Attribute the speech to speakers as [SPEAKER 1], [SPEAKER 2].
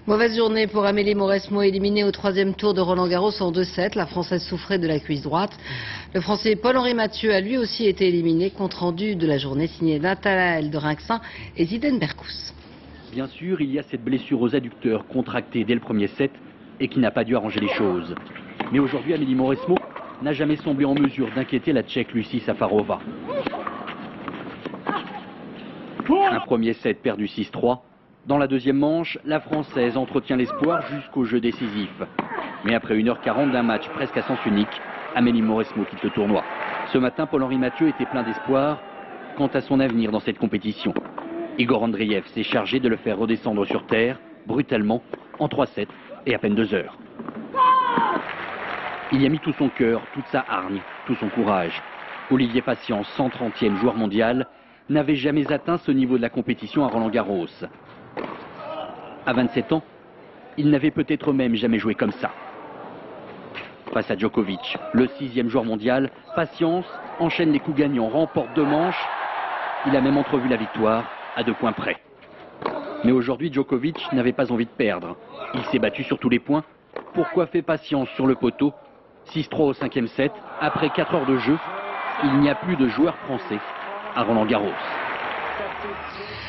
[SPEAKER 1] Mauvaise journée pour Amélie Mauresmo, éliminée au troisième tour de Roland-Garros en 2-7. La Française souffrait de la cuisse droite. Le Français Paul-Henri Mathieu a lui aussi été éliminé. Compte rendu de la journée signé Nathanaël de Rinxin et Ziden Berkous.
[SPEAKER 2] Bien sûr, il y a cette blessure aux adducteurs contractée dès le premier set et qui n'a pas dû arranger les choses. Mais aujourd'hui, Amélie Mauresmo n'a jamais semblé en mesure d'inquiéter la Tchèque Lucie Safarova. Un premier set perdu 6-3. Dans la deuxième manche, la Française entretient l'espoir jusqu'au jeu décisif. Mais après 1h40 d'un match presque à sens unique, Amélie Mauresmo quitte le tournoi. Ce matin, Paul-Henri Mathieu était plein d'espoir quant à son avenir dans cette compétition. Igor Andreev s'est chargé de le faire redescendre sur terre, brutalement, en 3-7 et à peine 2 heures. Il y a mis tout son cœur, toute sa hargne, tout son courage. Olivier Patience, 130e joueur mondial, n'avait jamais atteint ce niveau de la compétition à Roland-Garros. À 27 ans, il n'avait peut-être même jamais joué comme ça. Face à Djokovic, le 6e joueur mondial, Patience enchaîne les coups gagnants, remporte 2 manches. Il a même entrevu la victoire à 2 points près. Mais aujourd'hui, Djokovic n'avait pas envie de perdre. Il s'est battu sur tous les points pour coiffer Patience sur le poteau. 6-3 au 5e set. Après 4 heures de jeu, il n'y a plus de joueurs français à Roland-Garros.